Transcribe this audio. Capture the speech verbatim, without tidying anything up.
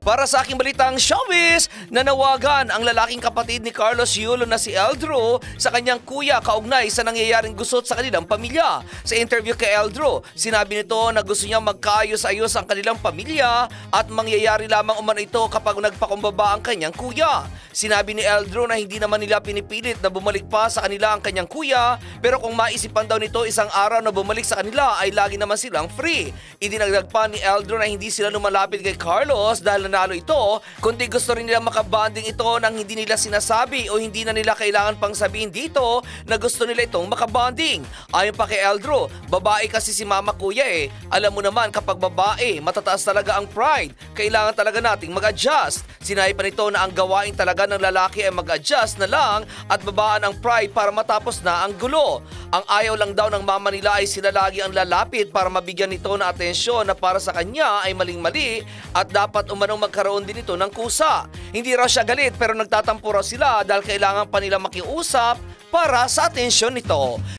Para sa aking balitang showbiz, nanawagan ang lalaking kapatid ni Carlos Yulo na si Eldro sa kanyang kuya kaugnay sa nangyayaring gusot sa kanilang pamilya. Sa interview kay Eldro, sinabi nito na gusto niyang magkaayos-ayos ang kanilang pamilya at mangyayari lamang umano ito kapag nagpakumbaba ang kanyang kuya. Sinabi ni Eldro na hindi naman nila pinipilit na bumalik pa sa kanila ang kanyang kuya, pero kung maisipan daw nito isang araw na bumalik sa kanila ay lagi naman silang free. Idinagdag pa ni Eldro na hindi sila lumalapit kay Carlos dahil nanalo ito, kundi gusto rin nila makabanding ito nang hindi nila sinasabi o hindi na nila kailangan pang sabihin dito na gusto nila itong makabanding. Ayon pa kay Eldro, babae kasi si mama kuya eh. Alam mo naman kapag babae, matataas talaga ang pride. Kailangan talaga nating mag-adjust. Sinabi pa nito na ang gawain talaga ng lalaki ay mag-adjust na lang at babaan ang pride para matapos na ang gulo. Ang ayaw lang daw ng mama nila ay sila lagi ang lalapit para mabigyan nito na atensyon na para sa kanya ay maling-mali at dapat umanong magkaroon din ito ng kusa. Hindi raw siya galit pero nagtatampo raw sila dahil kailangan pa nila makiusap para sa atensyon nito.